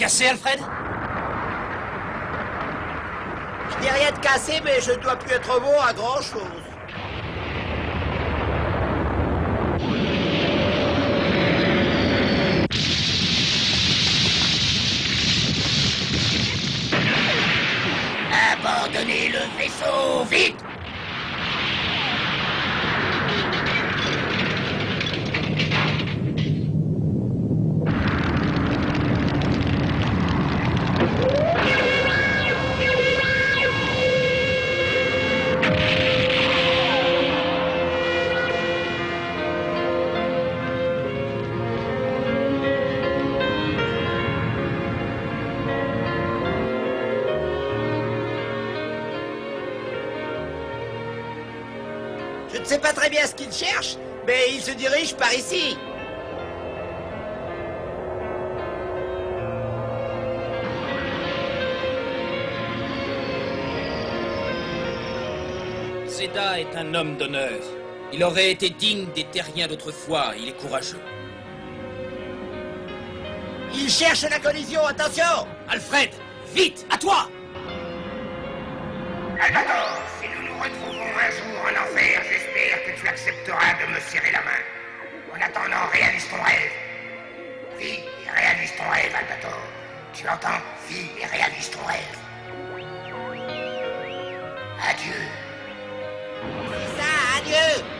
cassé, Alfred? Je n'ai rien de cassé, mais je ne dois plus être bon à grand-chose. Abandonnez le vaisseau, vite! Je ne sais pas très bien ce qu'il cherche, mais il se dirige par ici. Zeda est un homme d'honneur. Il aurait été digne des terriens d'autrefois, il est courageux. Il cherche la collision, attention! Alfred, vite, à toi! Albator, si nous nous retrouvons un jour en enfer, j'espère que tu accepteras de me serrer la main. En attendant, réalise ton rêve. Vis et réalise ton rêve, Albator. Tu entends? Vis et réalise ton rêve. Adieu. C'est ça, adieu!